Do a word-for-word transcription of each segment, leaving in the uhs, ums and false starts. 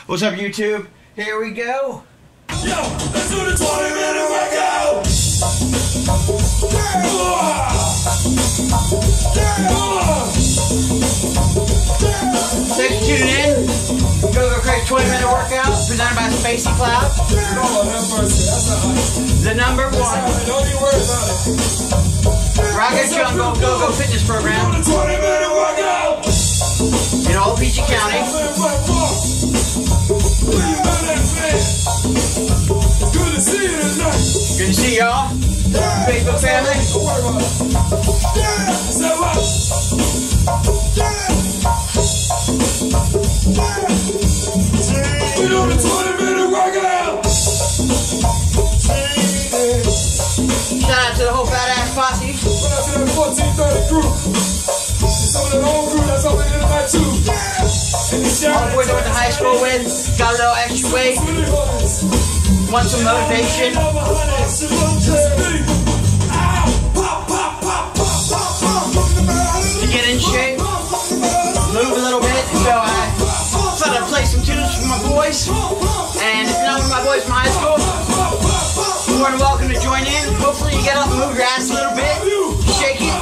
What's up, YouTube? Here we go. Yo, let's do the twenty minute workout. Thanks for tuning in. GoGo Craig's twenty minute workout presented by SPACYcLOUd. The number one Ragga Jungle GoGo fitness program in all Peachy County. Good to see you tonight. Good to see y'all. Facebook family. We doing a twenty minute workout. Shout out to the whole fat ass posse. Shout out to that fourteen thirty crew. Some of the old crew that's over there tonight too. All the boys I went to high school with, got a little extra weight, want some motivation. To get in shape, move a little bit, so I thought I'd play some tunes for my boys. And if you're not with my boys from high school, you're more than welcome to join in. Hopefully you get up and move your ass a little bit, shake it.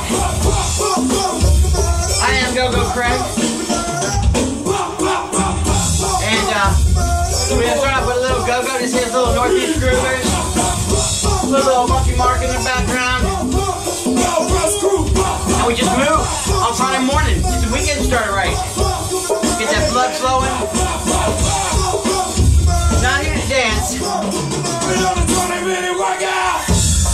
I am GoGo Craig. We're going to start off with a little go-go. This is a little Northeast Groovers. A little Monkey Mark in the background. And we just move on Friday morning. Get the weekend started right. Get that blood flowing. Not here to dance. We're on a twenty minute workout.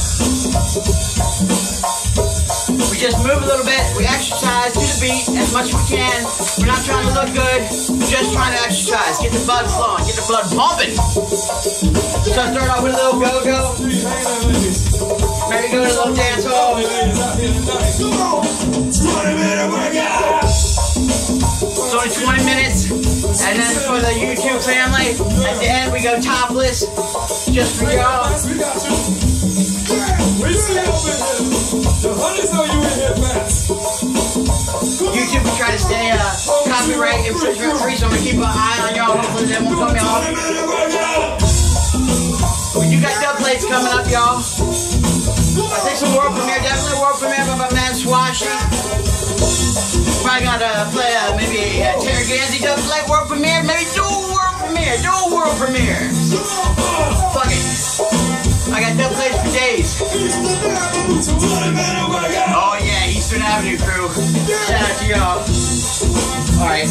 We just move a little bit. We exercise to the beat as much as we can. We're not trying to look good. Just trying to exercise. Get the blood flowing. Get the blood pumping. So I start off with a little go-go. Maybe go to a little dance hall. twenty minute workout. It's only twenty minutes. And then for the YouTube family, at the end we go topless. Just for y'all. We see you over here. The honeys know you in here fast. YouTube will try to stay uh, copyright infringement free, so I'm gonna keep an eye on y'all. Hopefully they won't cut me off. We do got dub plates coming up, y'all. I think some world premiere, definitely world premiere by my man Swashy. Probably gotta play uh, maybe a Terry Ganzi dub plate world premiere, maybe dual world premiere, dual world premiere. Fuck it. I got dub plates for days. Oh yeah, Eastern Avenue crew. Shout out to y'all. Alright.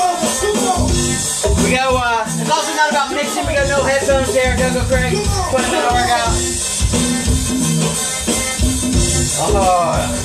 We go, uh, it's also not about mixing, we got no headphones there, GoGo Craig. twenty minute workout. Oh.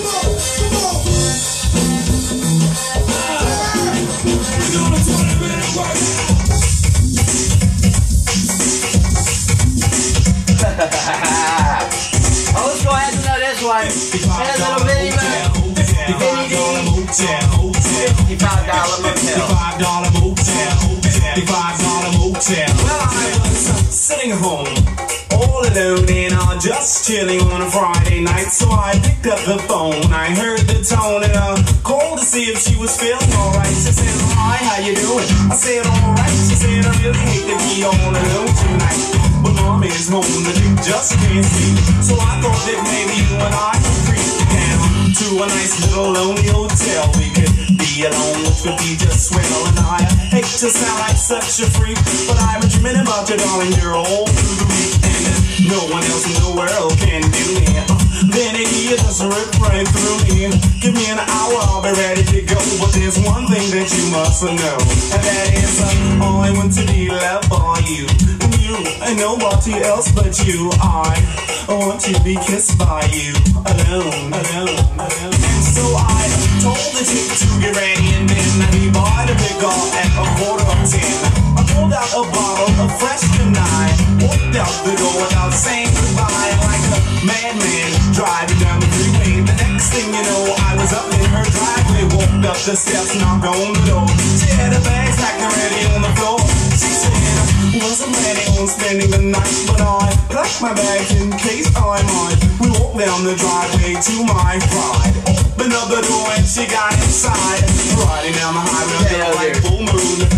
Oh, let's go ahead and know this one. There's a little bitty moon. fifty-five dollar motel. fifty-five dollar motel. fifty-five dollar motel. Well, I was sitting at home, all alone, and I just chilling on a Friday night. So I picked up the phone. I heard the tone and I called to see if she was feeling alright. She said, "Hi, how you doing?" I said, "Alright." She said, "I really hate to be all alone tonight, but mom is home, the dude just can't sleep. So I thought that maybe you and I could creep down to a nice little lonely hotel. We could be alone, which would be just swell. And I hate to sound like such a freak, but I'm dreaming about you, darling. You're all through the week, and no one else in the world can do it. Then it here just rip right through me. Give me an hour, I'll be ready to go. But there's one thing that you must know, and that is uh, I want to be loved by you. You and nobody else but you. I want to be kissed by you, alone, alone, alone. And so I told the chick to get ready, and then he bought a big off at a quarter of ten. I pulled out a bottle of fresh tonight, walked out the door without saying goodbye, like a madman driving down the freeway. The next thing you know, I was up in her driveway, walked up the steps, knocked on the door. She had her bags packed and ready on the floor. She said, "Wasn't planning on spending the night, but I packed my bags in case I might." We walked down the driveway to my pride, opened up the door and she got inside. Riding down the highway under a light full moon, listening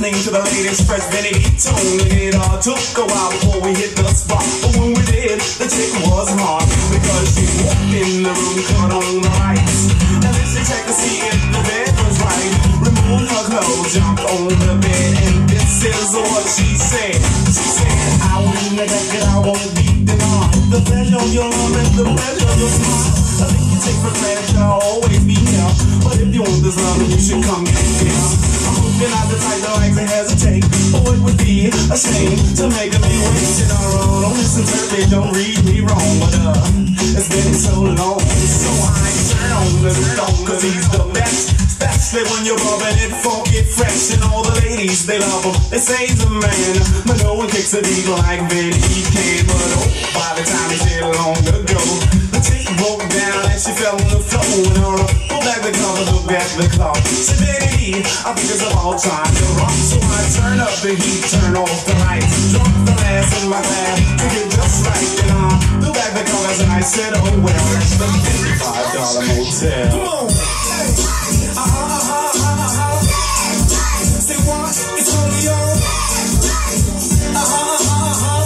listening to the latest fresh vanity tune. It all took a while before we hit the spot, but when we did, the chick was hard because she walked in the room, cut on the lights, and then she checked to see if the bed was right. Removed her clothes, jumped on the bed, and this is what she said. She said, I won't neglect it, I won't be denied the pleasure of your love and the pleasure of your smile. I think you take for granted I'll always be here, but if you want this love, then you should come get here. I'm hoping not the type that likes to hesitate, or it would be a shame to make me waste it all. Don't misinterpret, don't read me wrong, but uh, it's been so long, so I turn on the song, cause he's the best. Especially when you're bumping it, funky, fresh, and all the ladies, they love him. They say he's a man, but no one kicks a beat like Vinny he can. But oh, by the time he did long ago, the chick broke down and she fell on the floor. And her pull back the cover, look at the clock. Said Vinny, I think it's about time to rock. So I turn up the heat, turn off the lights, drop the glass in my glass, drink it just right. And I pull back the covers and I said, oh well, that's the fifty-five dollar motel. Come on, hey. Uh-huh, uh-huh, uh-huh. Say what? It's only on. Uh-huh, uh-huh, uh-huh.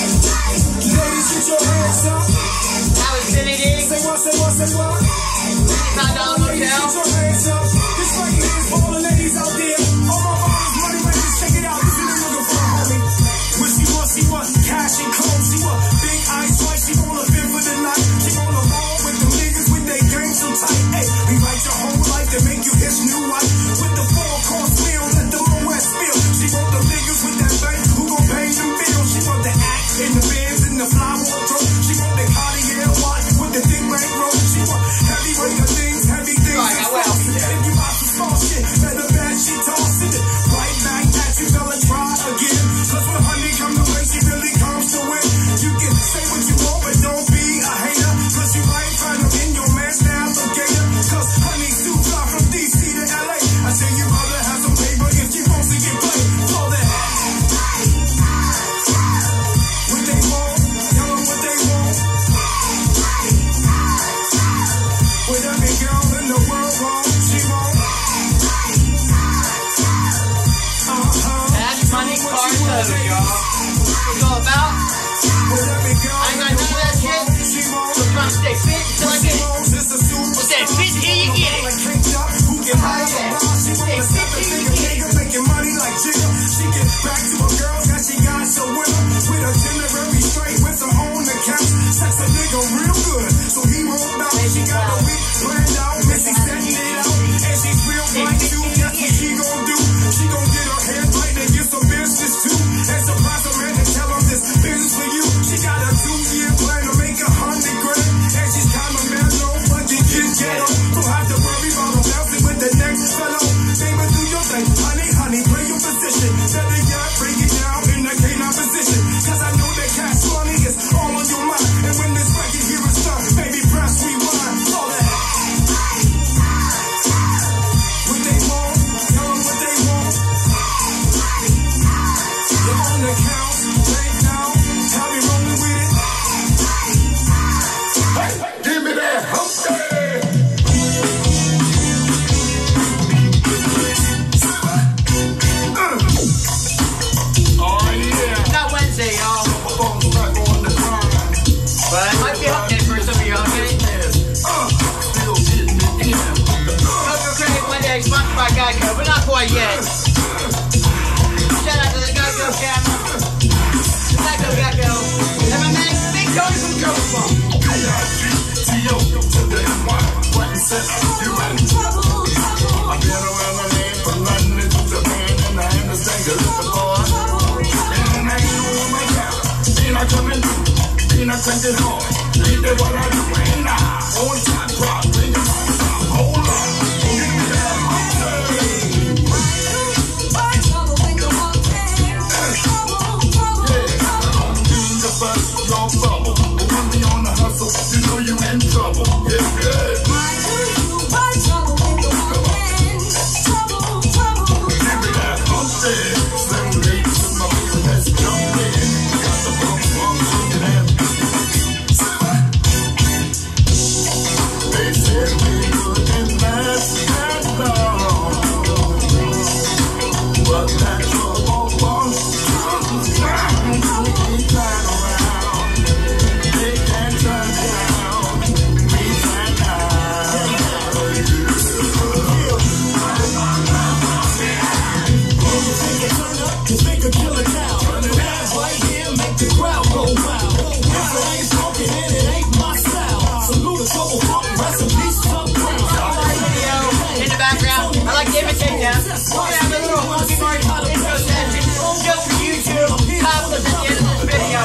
Ladies, put your hands up. That was Vinny D. Say what, say what, say what? fifty-five dollar motel. Ladies, put your hands up. This right here is for all the ladies out there. All my moms, money, money, just check it out. This is the nigga for a homie. What she want, she want cash and clothes. She want big ice white. She want a fit for the night. She want a ball with the niggas with they game so tight. Hey, we write your whole life to make you his new wife. With the four-course meal, let the Moet spill. She want the niggas with that bank who gon' pay them bills. She want the act in the Benz in the fly wardrobe. She want the Cartier watch with the thick bank roll. She want heavyweight things, heavy things. Right, I will. If you buy some small shit, better bet she tossing it right back at you, fella, try again. Cause when honey come to play, she really comes to win. You can say what you want, but don't be a hater. Cause you might find them in your man's navigator. Cause honey too fly from D C to L A. I say you rather have some paper if you want to get played. So that what they want, tell them what they want. With every girl in the world want, she want. Uh-huh. That's money car soda, y'all. What's all about? With every girl I ain't got none of that shit. she want. So trying to stay fit until I get it. What's that fit? Here you get it. Who can hire a ride? She wanna step and take a nigga, making money like Jigga. She get back to her girls that she got so with her. With a January straight with her own account. Sex a nigga real good, so he won't bounce. She got a week planned out, Missy setting it out. And she's real like you, guess what she gon' do? She gon' get her hair tight and get some business too. And surprise a man and tell him this business for you. She got a two-year plan to make a hundred grand. And she's kinda mellow, but you get ghetto. Don't have to worry about her bouncing with the next fellow. Baby, do your thing, honey, honey, play your position. Better yet, bring it down in the canine position. Cause I know that cash money is all on your mind. And when this record here is done, baby, press rewind. All that. What they want, tell them what they want. You're on the count, lay down, how we rolling with it. Hey, give me that hump day. Oh yeah. Not Wednesday, y'all. But it might be up there for some of y'all, okay? GoGo Credit Monday, sponsored by GoGo, but not quite yet. Shout out to the GoGo camera. GoGo GoGo. And my man, Big Tony from GoGo. I've been around the land from London to Japan, and I understand good for boy. And I ain't on my count. Ain't I coming through? Ain't I cranking hard? Ain't that what I do? Ain't I? On top, drop, bring it on. Hold on. Give me that hump. marginal intro session just for YouTube. Topless at the end of this video.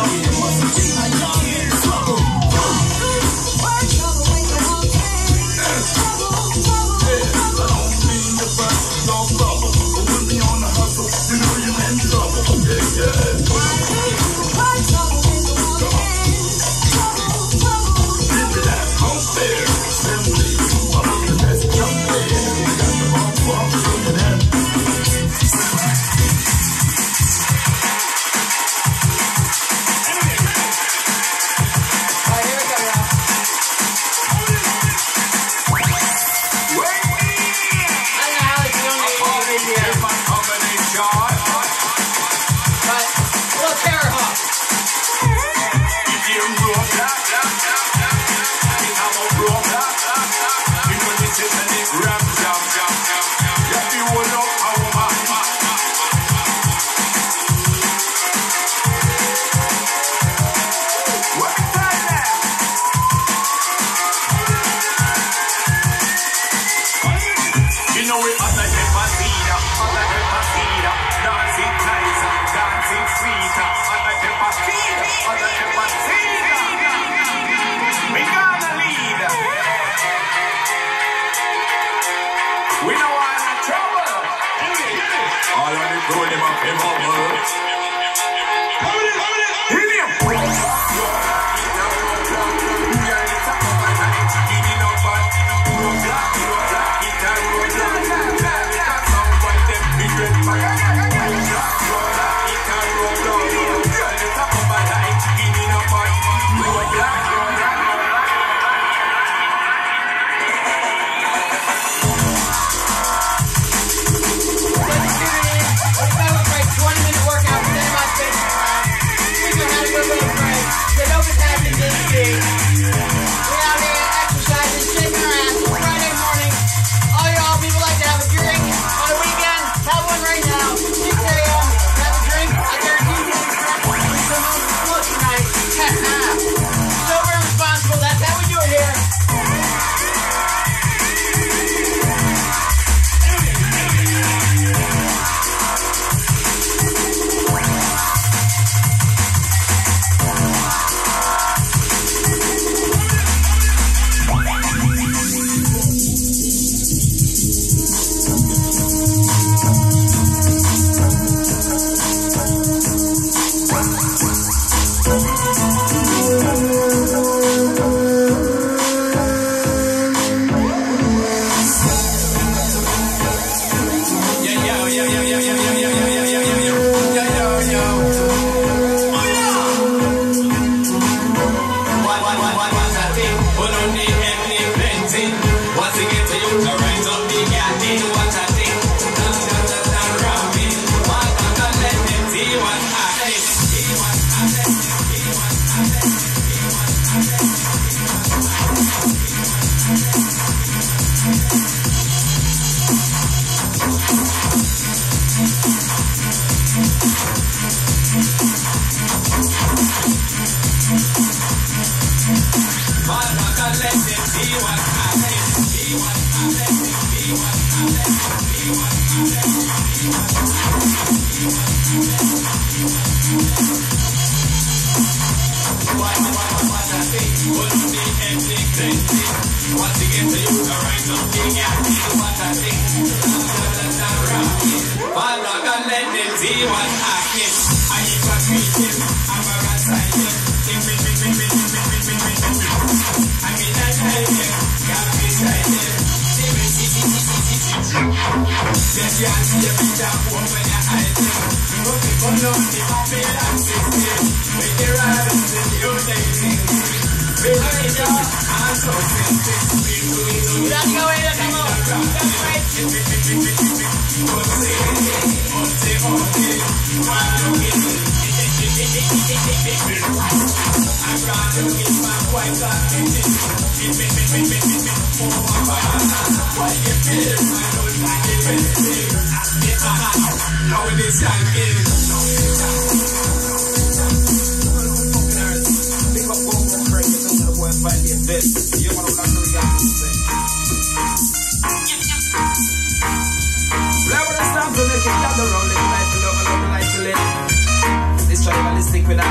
Never stop to make it down the road.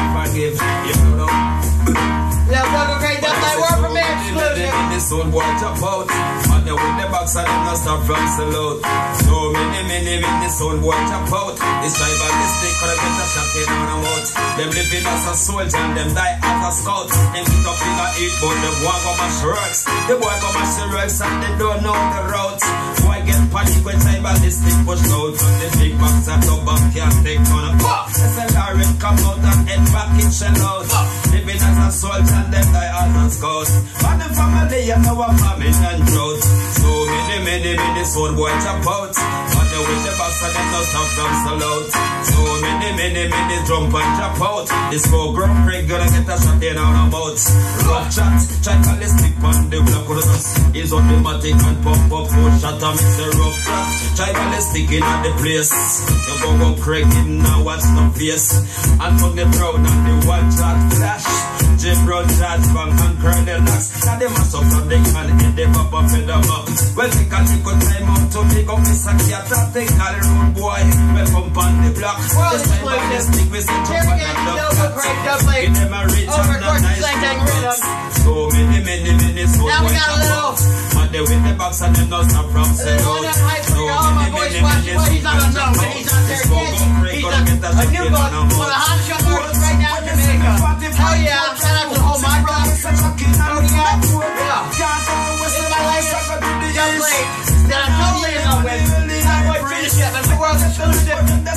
forgive. You know, yeah, GoGo Crazy Dub Plate World Premiere exclusive. This one boy jump out. On the with the box and them not stop from salute. So many, many, many son boy jump out. This tribalistic could get a shot in on a mouth. Them living as a soldier and them die as a scout. Them get up in a eat but the boy go mash works. The boy go mash the works and they don't know the routes. Boy get panic when tribalistic push out. From the big box and the bank can't take on a pop. S L R it come out and head back in shell out. Living as a soldier and them die as a scout. But the family you know a famine and drought. So many, many, many son boy jump out. On the with the box and them not stop from salute. So many, many, many jump and jump out. This go girl Craig gonna get a shot in on a boat. Rough chat, tribalistic on the block of us. Is automatic and pop up, no shot and mix the rough chat. Tribalistic in the place. The GoGo Craig in now watch no face. And from the brown and the one shot flash. Jim Brown Judge Bank and Colonel Knox. Now they must up from the can and they pop up in the map. Well, they can take a time out to make up this and get a thing. All the road boy, welcome on the block. This time on the stick with some jump and the GoGo Crazy Dub Plate. Give them a rich and a nice rhythm. So many, many, many, so now we got a little. And they with the box and them not stop from the road. So many, many, many, so he's not unknown, but he's not there yet. He's a, a new book, one of the hottest young artists right now in Jamaica. Hell yeah, shout out to the whole my brother. Oh yeah, yeah. It's my life, Dub Plate, that I'm totally in love with. It's not quite finished yet, but the world is exclusive.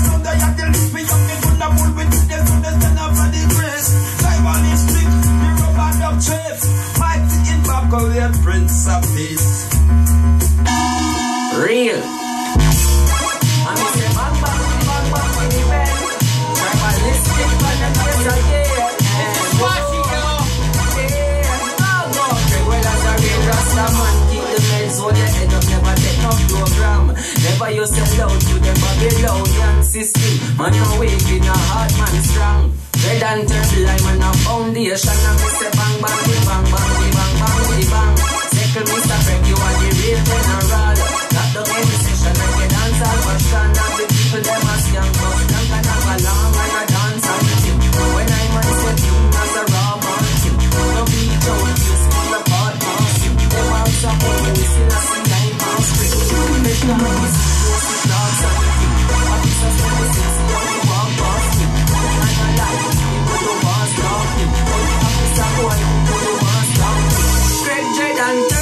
Prince of Peace. Real. I'm a say bang bang bang bang for the band. Tribalistic man and yes again. Squashy y'all. Yeah. Oh God. Well as a real Rasta man, keep the men so they end up never take no program. Never you sell out to the Babylonian system. Man no weak in a heart man strong. Red and turtle I'm on a foundation. And me say bang bang the bang bang the bang bang the bang. Mister Craig, you are the real general. Got the main session and the dance all version. Now the people them a young but young and have a long and a dance and tune. When I man say tune as a raw man tune. No beat out, you see the part mass you. Them out some old whistle as in time and spring. Mister Craig, you see the dogs and the tune. Officers from the six, you only walk past you. And a light, you put the walls down you. Officer boy, you put the walls down you. Craig, Jade and Turtle.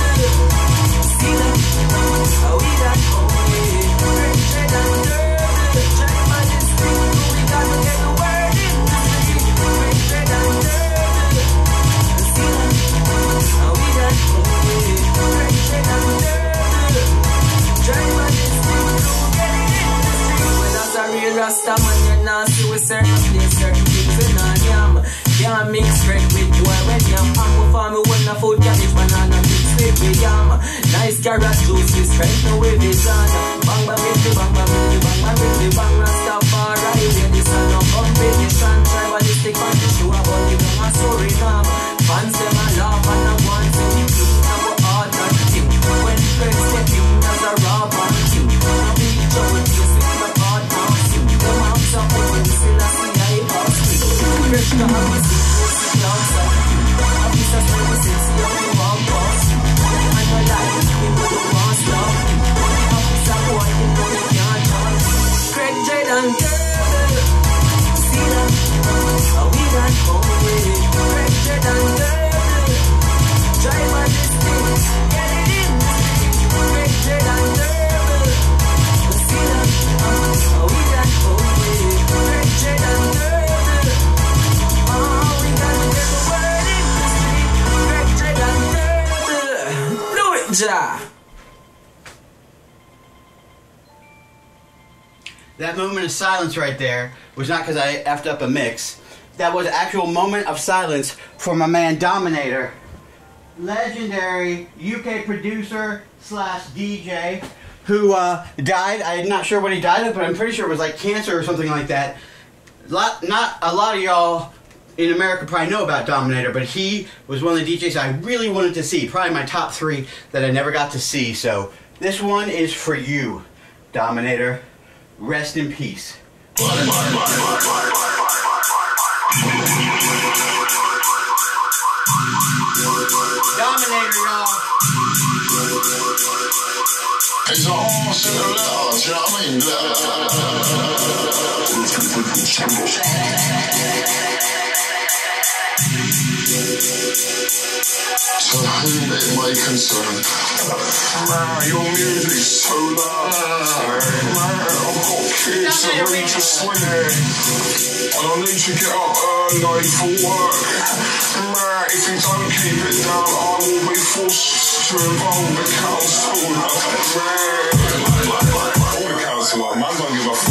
Rasta man, you not see with certain place, certain things in on yam. Can't mix Craig with boy when yam. I'm with farm when the food cabbage, banana mix with yam. Nice carrot juice with strength no with vision. Bang bang with the bang bang with the bang bang with the bang. Rasta far right where the sun no competition. Tribalistic on the show about the gang and sorry nam. Fans them a laugh and a want to be clean. Now we're hard and thin. When Craig step in as a raw man king. Now be joke yes with the hard man. So open, still I see I pass through. Fresh to have a seat, sit down, side view. Officers when we sit, see how we walk past you. And no lie, we know the ones stop you. Officer boy, you know you can't charge you. Craig, Jade and Turtle. See them, how we done home with. Craig, Jade and Turtle. Drive on this thing, get it in the street. Craig, Jade and Turtle. See them, how we done home with. That moment of silence right there was not because I effed up a mix. That was an actual moment of silence for my man Dominator, legendary U K producer slash D J, who uh, died. I'm not sure what he died of, but I'm pretty sure it was like cancer or something like that. Lot, not a lot of y'all in America probably know about Dominator, but he was one of the D Js I really wanted to see. Probably my top three that I never got to see. So this one is for you, Dominator. Rest in peace. Dominator, y'all. It's all sPACYcLOUd, you know what I mean? To whom it may concern, man, your music's so loud. Man, I've got kids that need to sleep, and I need to get up early for work. Man, if you don't keep it down, I will be forced to involve the council. Man, all the council, man, don't give a f***.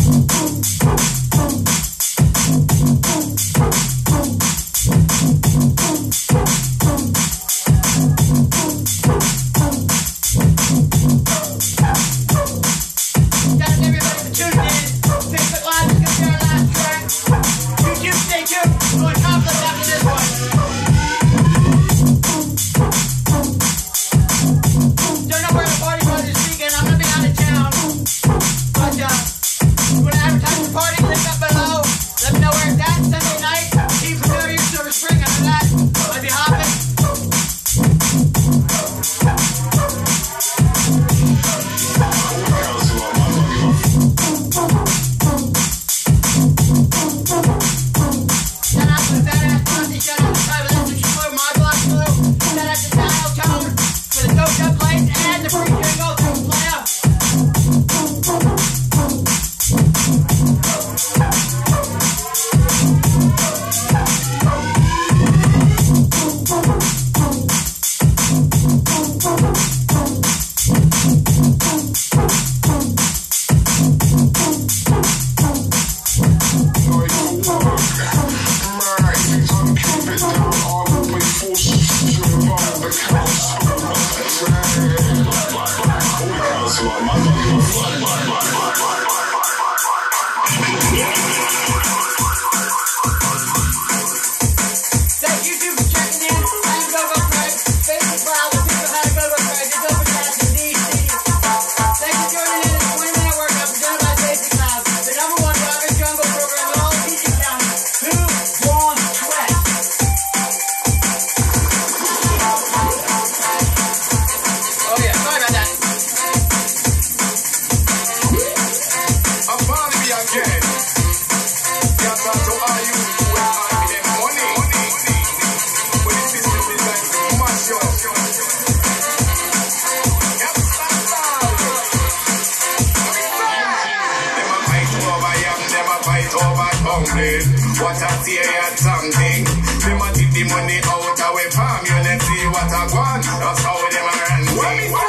What I see at something. They might take the money out of a farm. You never see what I want. That's how them are run. Them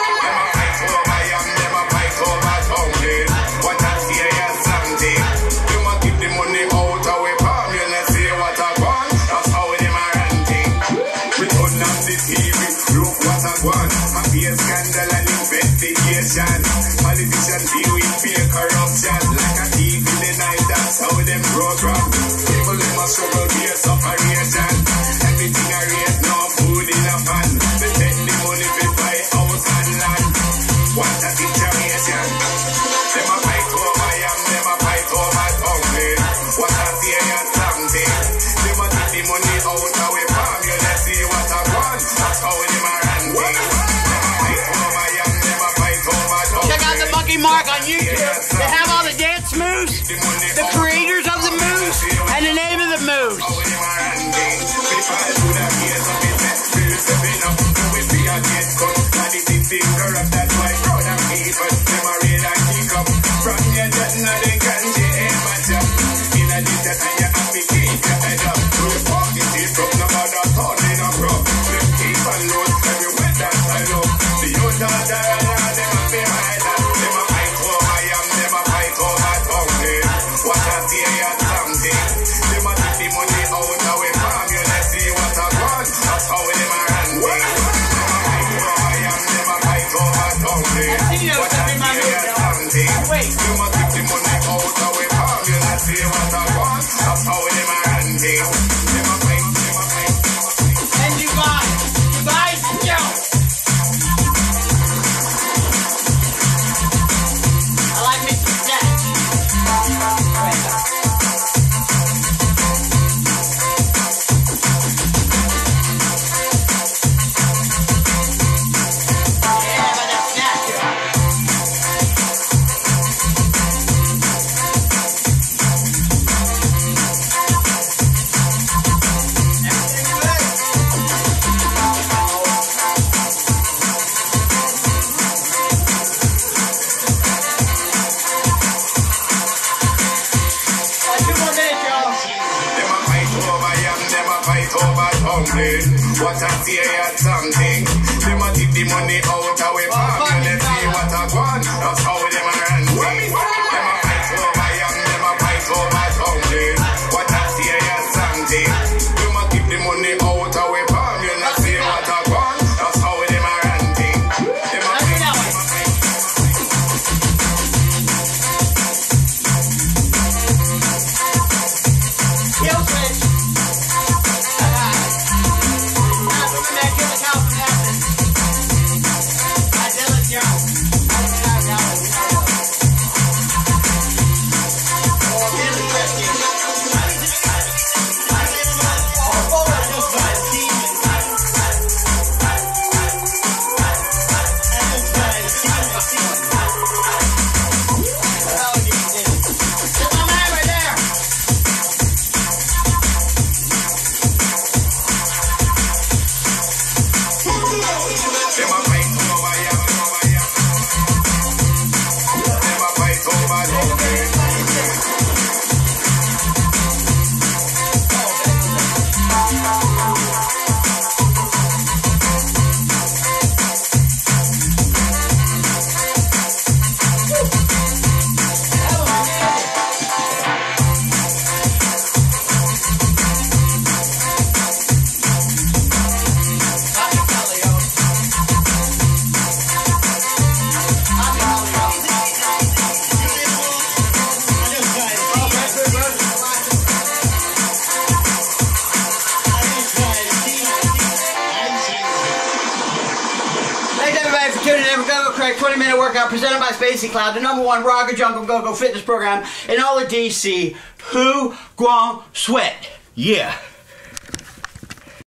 a fight over yam, them a fight over tumbling. What I see at something. They might take the money out of a farm. You never see what I want. That's how them are running. We turn on the T V. Look what I want. A beer scandal and investigation. Politicians deal with fear corruption. Like a thief in the night. That's how them program. People in my struggle, base operation. Everything I raise, no food in a pan. They take the money to buy house and land. What a situation. Them a fight over yam, them a fight over tumbling. What a serious something. Them a take the money out of a farm. You let's see what I want. That's how them a run things. Them a fight over yam, them a fight over tumbling. Check out the Monkey Mark on YouTube. They have all the dance moves, the creators of the moves, and the name of the moves. What tumbling. What I see at something. Them a tip the money out away from you. Let's see what I want. That's how them a run things. Them a fight over young, them a fight over tumbling. What I see at something. Them a keep the money out away from you. Let's see what I want. That's how them a run things. Them a fight, them a fight. Kill switch. twenty minute workout presented by SPACYcLOUD, the number one Ragga Jungle GoGo fitness program in all of D C. Who gwon sweat? Yeah.